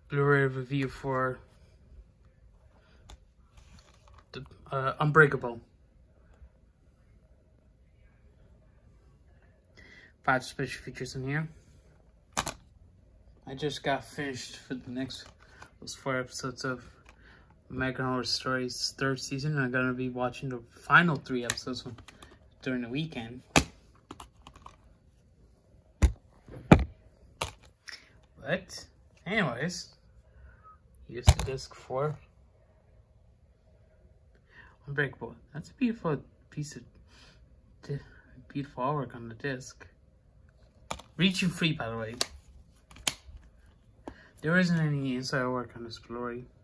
Blu-ray review for the Unbreakable. 5 special features in here. I just got finished for those 4 episodes of American Horror Story's 3rd season. I'm gonna be watching the final 3 episodes during the weekend. But anyways, here's the disc for Unbreakable. That's a beautiful piece of beautiful artwork on the disc. Region free, by the way. There isn't any inside work on this Blu-ray.